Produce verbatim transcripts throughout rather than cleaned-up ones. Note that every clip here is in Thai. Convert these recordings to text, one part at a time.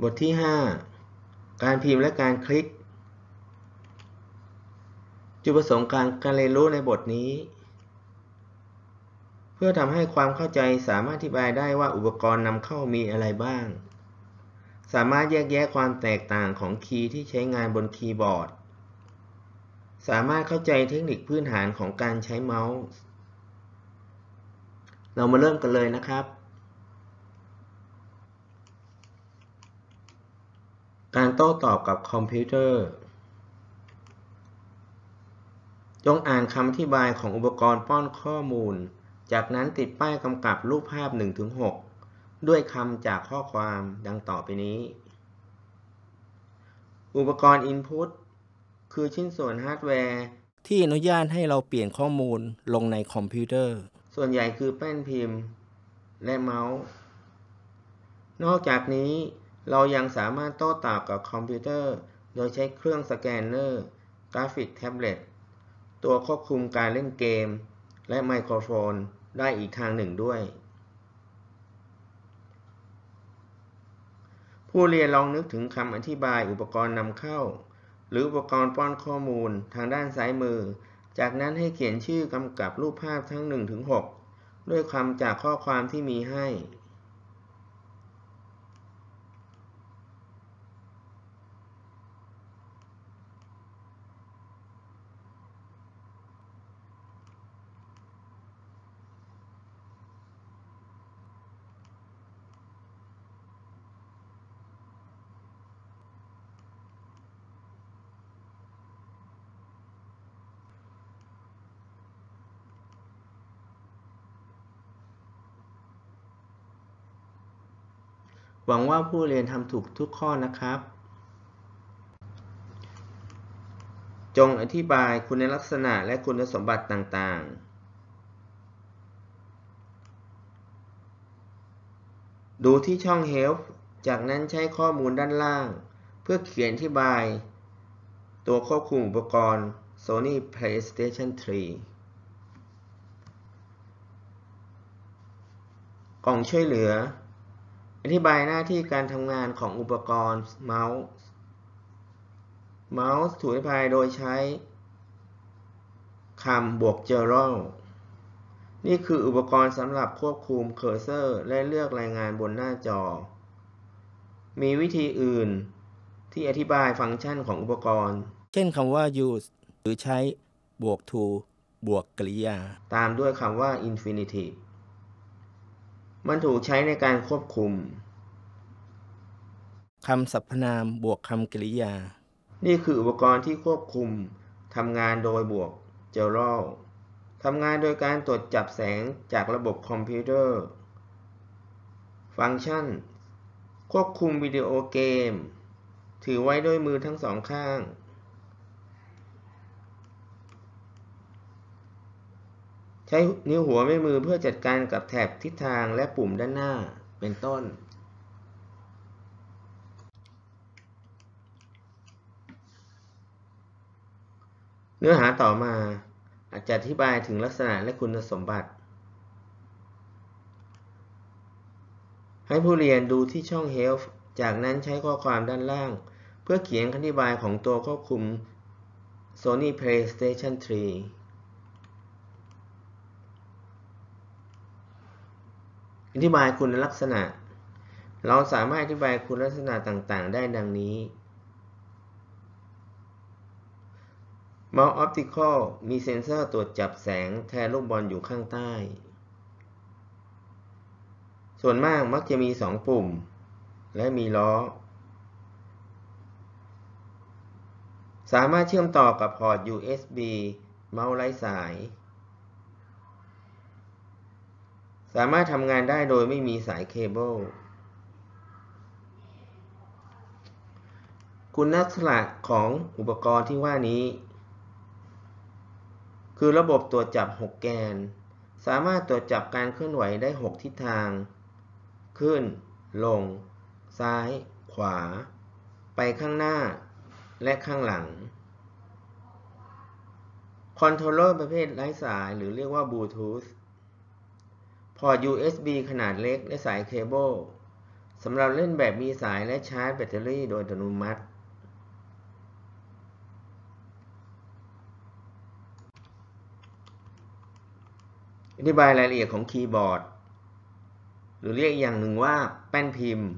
ทที่ห้าการพิมพ์และการคลิกจุดประสงค์การการเรียนรู้ในบทนี้เพื่อทำให้ความเข้าใจสามารถอธิบายได้ว่าอุปกรณ์นำเข้ามีอะไรบ้างสามารถแยกแยะความแตกต่างของคีย์ที่ใช้งานบนคีย์บอร์ดสามารถเข้าใจเทคนิคพื้นฐานของการใช้เมาส์เรามาเริ่มกันเลยนะครับการโต้ตอบกับคอมพิวเตอร์จงอ่านคำอธิบายของอุปกรณ์ป้อนข้อมูลจากนั้นติดป้ายกำกับรูปภาพ หนึ่งถึงหก ด้วยคำจากข้อความดังต่อไปนี้ อุปกรณ์ Input คือชิ้นส่วนฮาร์ดแวร์ที่อนุญาตให้เราเปลี่ยนข้อมูลลงในคอมพิวเตอร์ส่วนใหญ่คือแป้นพิมพ์และเมาส์นอกจากนี้เรายังสามารถโต้ตอบกับคอมพิวเตอร์โดยใช้เครื่องสแกนเนอร์กราฟิกแท็บเล็ตตัวควบคุมการเล่นเกมและไมโครโฟนได้อีกทางหนึ่งด้วยผู้เรียนลองนึกถึงคำอธิบายอุปกรณ์นำเข้าหรืออุปกรณ์ป้อนข้อมูลทางด้านซ้ายมือจากนั้นให้เขียนชื่อกำกับรูปภาพทั้ง หนึ่งถึงหก ด้วยคำจากข้อความที่มีให้หวังว่าผู้เรียนทำถูกทุกข้อนะครับจงอธิบายคุณลักษณะและคุณสมบัติต่างๆดูที่ช่อง Help จากนั้นใช้ข้อมูลด้านล่างเพื่อเขียนอธิบายตัวควบคุมอุปกรณ์ Sony PlayStation สาม กล่องช่วยเหลืออธิบายหน้าที่การทำงานของอุปกรณ์เมาส์เมาส์ถูกอธิบายโดยใช้คำบวก Gerald นี่คืออุปกรณ์สำหรับควบคุมเคอร์เซอร์และเลือกรายงานบนหน้าจอมีวิธีอื่นที่อธิบายฟังก์ชันของอุปกรณ์เช่นคำว่า use หรือใช้บวก to บวกกริยาตามด้วยคำว่า infinitive มันถูกใช้ในการควบคุมคำสรรพนามบวกคำกริยานี่คืออุปกรณ์ที่ควบคุมทำงานโดยบวก Gerald ทำงานโดยการตรวจจับแสงจากระบบคอมพิวเตอร์ฟังก์ชันควบคุมวิดีโอเกมถือไว้ด้วยมือทั้งสองข้างใช้นิ้วหัวแม่มือเพื่อจัดการกับแถบทิศทางและปุ่มด้านหน้าเป็นต้นเนื้อหาต่อมาอาจจะอธิบายถึงลักษณะและคุณสมบัติให้ผู้เรียนดูที่ช่อง Help จากนั้นใช้ข้อความด้านล่างเพื่อเขียนคำอธิบายของตัวควบคุม Sony PlayStation สาม อธิบายคุณลักษณะเราสามารถอธิบายคุณลักษณะต่างๆได้ดังนี้เมาส์ออปติคอลมีเซ็นเซอร์ตรวจจับแสงแทนลูกบอลอยู่ข้างใต้ส่วนมากมักจะมีสองปุ่มและมีล้อสามารถเชื่อมต่อกับพอร์ต ยู เอส บี เมาส์ไร้สายสามารถทำงานได้โดยไม่มีสายเคเบิลคุณลักษณะของอุปกรณ์ที่ว่านี้คือระบบตรวจจับหกแกนสามารถตรวจจับการเคลื่อนไหวได้หกทิศทางขึ้นลงซ้ายขวาไปข้างหน้าและข้างหลังคอนโทรลเลอร์ประเภทไร้สายหรือเรียกว่าบลูทูธพอร์ต ยู เอส บี ขนาดเล็กและสายเคเบิลสำหรับเล่นแบบมีสายและชาร์จแบตเตอรี่โดยอัตโนมัติอธิบายรายละเอียดของคีย์บอร์ดหรือเรียกอย่างหนึ่งว่าแป้นพิมพ์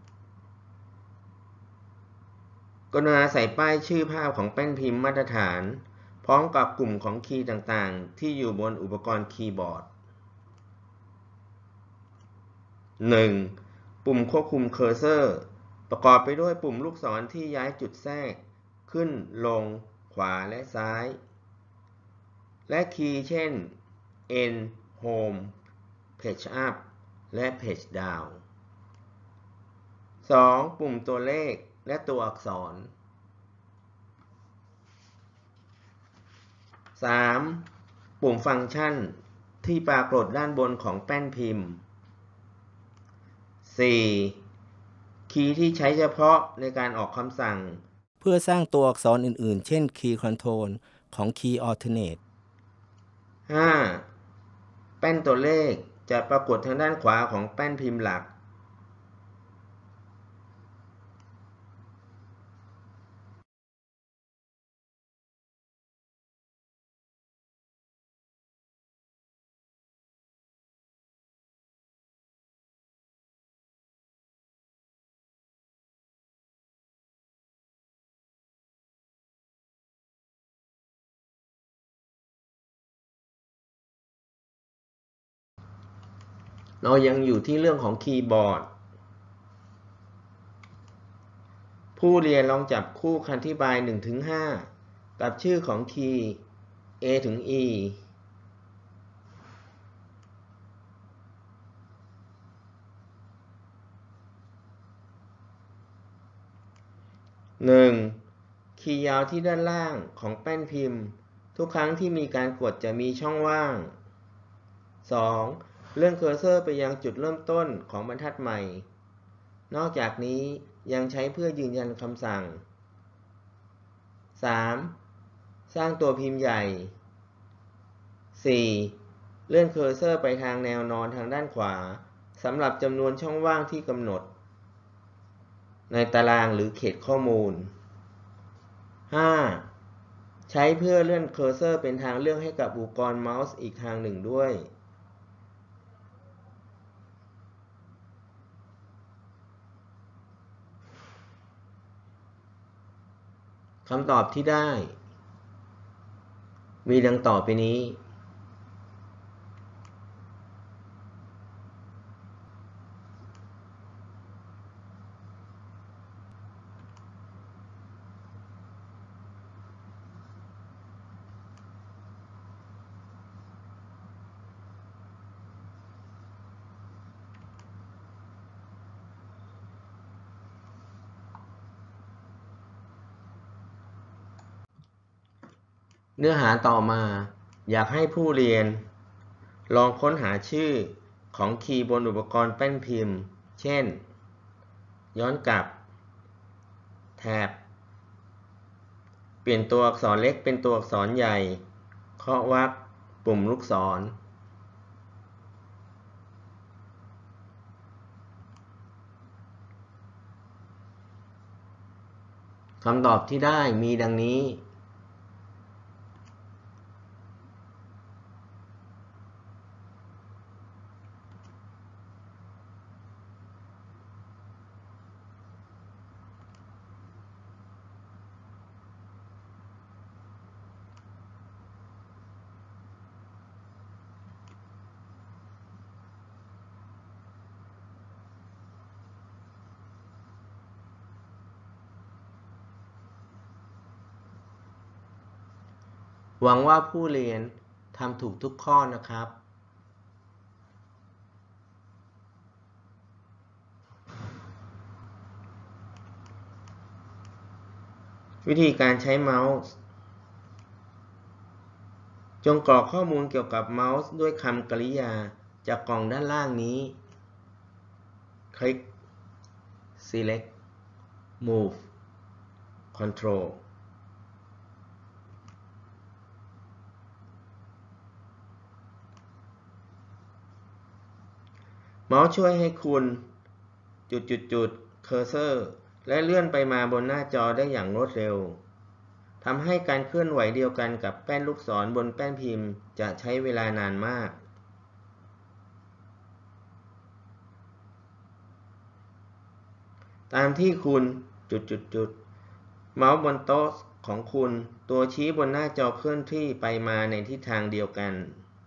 กรุณาใส่ป้ายชื่อภาพของแป้นพิมพ์มาตรฐานพร้อมกับกลุ่มของคีย์ต่างๆที่อยู่บนอุปกรณ์คีย์บอร์ด หนึ่ง. ปุ่มควบคุมเคอร์เซอร์ประกอบไปด้วยปุ่มลูกศรที่ย้ายจุดแทรกขึ้นลงขวาและซ้ายและคีย์เช่น End Home Page Up และ Page Down สอง. ปุ่มตัวเลขและตัวอักษร สาม. ปุ่มฟังก์ชันที่ปรากฏด้านบนของแป้นพิมพ์ สี่. คีย์ที่ใช้เฉพาะในการออกคำสั่งเพื่อสร้างตัวอักษรอื่นๆเช่นคีย์คอนโทรลของคีย์ Alternate ห้า. แป้นตัวเลขจะปรากฏทางด้านขวาของแป้นพิมพ์หลักเรายังอยู่ที่เรื่องของคีย์บอร์ดผู้เรียนลองจับคู่คำอธิบาย หนึ่งถึงห้า กับชื่อของคีย์ A ถึง E หนึ่ง. คีย์ยาวที่ด้านล่างของแป้นพิมพ์ทุกครั้งที่มีการกดจะมีช่องว่าง สอง. เลื่อนเคอร์เซอร์ไปยังจุดเริ่มต้นของบรรทัดใหม่นอกจากนี้ยังใช้เพื่อยืนยันคำสั่ง สาม. สร้างตัวพิมพ์ใหญ่ สี่. เลื่อนเคอร์เซอร์ไปทางแนวนอนทางด้านขวาสำหรับจำนวนช่องว่างที่กำหนดในตารางหรือเขตข้อมูล ห้า. ใช้เพื่อเลื่อนเคอร์เซอร์เป็นทางเลือกให้กับอุปกรณ์เมาส์อีกทางหนึ่งด้วยคำตอบที่ได้มีดังต่อไปนี้ เนื้อหาต่อมาอยากให้ผู้เรียนลองค้นหาชื่อของคีย์บนอุปกรณ์แป้นพิมพ์เช่นย้อนกลับแท็บเปลี่ยนตัวอักษรเล็กเป็นตัวอักษรใหญ่เคาะวรรคปุ่มลูกศรคำตอบที่ได้มีดังนี้หวังว่าผู้เรียนทำถูกทุกข้อนะครับวิธีการใช้เมาส์จงกรอกข้อมูลเกี่ยวกับเมาส์ด้วยคำกริยาจากกล่องด้านล่างนี้คลิก Select Move Controlเมาส์ช่วยให้คุณจุดๆๆ cursor และเลื่อนไปมาบนหน้าจอได้อย่างรวดเร็วทำให้การเคลื่อนไหวเดียวกันกับแป้นลูกศรบนแป้นพิมพ์จะใช้เวลานานมากตามที่คุณจุดๆๆเมาส์บนโต๊ะของคุณตัวชี้บนหน้าจอเคลื่อนที่ไปมาในทิศทางเดียวกัน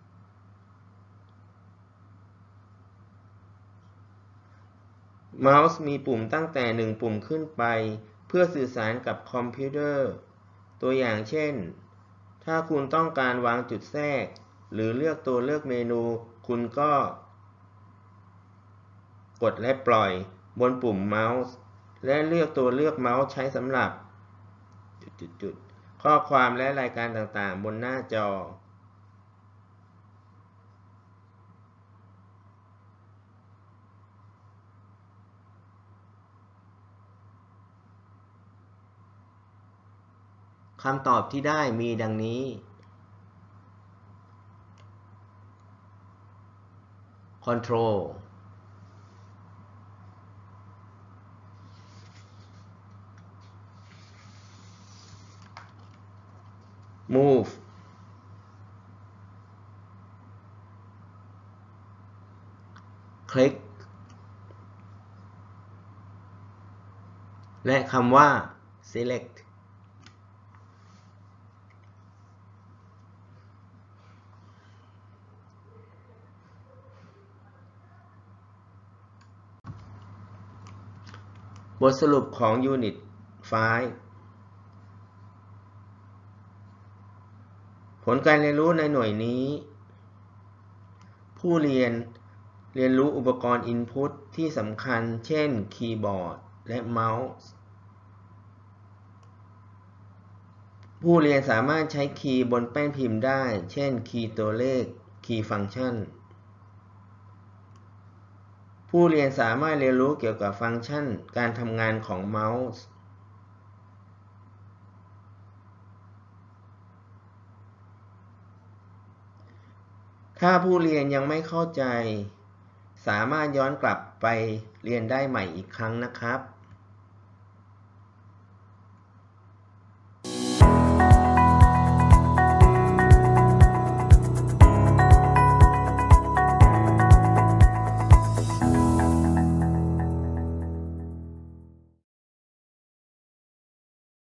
เมาส์มีปุ่มตั้งแต่หนึ่งปุ่มขึ้นไปเพื่อสื่อสารกับคอมพิวเตอร์ตัวอย่างเช่นถ้าคุณต้องการวางจุดแทรกหรือเลือกตัวเลือกเมนูคุณก็กดและปล่อยบนปุ่มเมาส์และเลือกตัวเลือกเมาส์ใช้สำหรับจุดๆข้อความและรายการต่างๆบนหน้าจอคำตอบที่ได้มีดังนี้ Control Move Click และคำว่า Selectบทสรุปของ Unit ไฟว์ ผลการเรียนรู้ในหน่วยนี้ผู้เรียนเรียนรู้อุปกรณ์ Input ที่สำคัญเช่นคีย์บอร์ดและเมาส์ผู้เรียนสามารถใช้คีย์บนแป้นพิมพ์ได้เช่นคีย์ตัวเลขคีย์ฟังก์ชันผู้เรียนสามารถเรียนรู้เกี่ยวกับฟังก์ชันการทำงานของเมาส์ถ้าผู้เรียนยังไม่เข้าใจสามารถย้อนกลับไปเรียนได้ใหม่อีกครั้งนะครับ